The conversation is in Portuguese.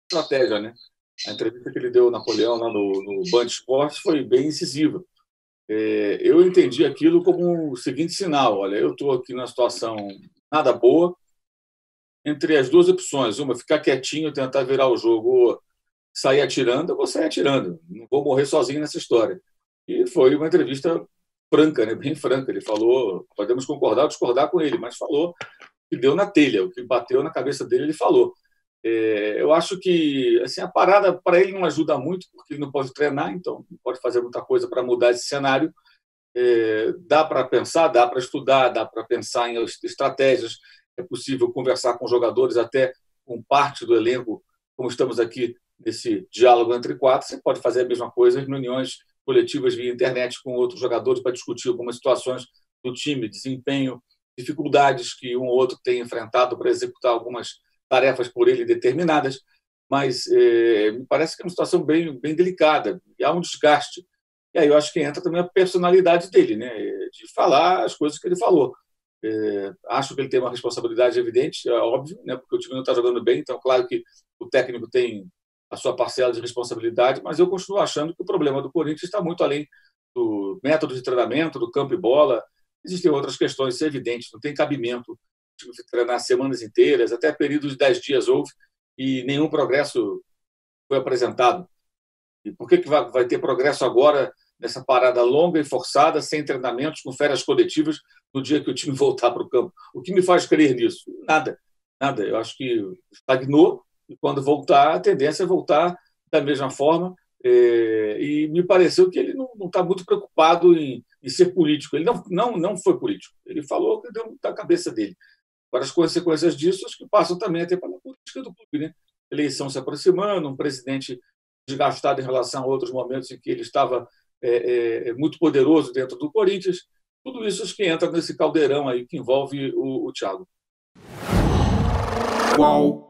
estratégia, né? A entrevista que ele deu ao Napoleão lá no Band Esportes foi bem incisiva. Eu entendi aquilo como o seguinte sinal: olha, eu estou aqui numa situação nada boa, entre as duas opções, uma, ficar quietinho, tentar virar o jogo, ou sair atirando, eu vou sair atirando, não vou morrer sozinho nessa história. E foi uma entrevista franca, né? Bem franca. Ele falou, podemos concordar ou discordar com ele, mas falou que deu na telha, o que bateu na cabeça dele, ele falou. Eu acho que assim, a parada para ele não ajuda muito, porque ele não pode treinar, então não pode fazer muita coisa para mudar esse cenário. Dá para pensar, dá para estudar, dá para pensar em estratégias, é possível conversar com jogadores, até com parte do elenco, como estamos aqui nesse diálogo entre quatro. Você pode fazer a mesma coisa em reuniões coletivas via internet com outros jogadores para discutir algumas situações do time, desempenho, dificuldades que um ou outro tem enfrentado para executar algumas tarefas por ele determinadas, mas me parece que é uma situação bem delicada, e há um desgaste. E aí eu acho que entra também a personalidade dele, né, de falar as coisas que ele falou. Acho que ele tem uma responsabilidade evidente, é óbvio, né, porque o time não está jogando bem, então claro que o técnico tem a sua parcela de responsabilidade, mas eu continuo achando que o problema do Corinthians está muito além do método de treinamento, do campo e bola. Existem outras questões, isso é evidente, não tem cabimento o time treinar semanas inteiras, até períodos de 10 dias houve, e nenhum progresso foi apresentado. E por que vai ter progresso agora nessa parada longa e forçada, sem treinamentos, com férias coletivas, no dia que o time voltar para o campo? O que me faz crer nisso? Nada. Nada. Eu acho que estagnou, e quando voltar, a tendência é voltar da mesma forma. E me pareceu que ele não está muito preocupado em ser político. Ele não foi político. Ele falou que deu da cabeça dele. Agora, as consequências disso acho que passam também até pela política do clube, né? Eleição se aproximando, um presidente desgastado em relação a outros momentos em que ele estava muito poderoso dentro do Corinthians. Tudo isso acho que entra nesse caldeirão aí que envolve o Thiago. Qual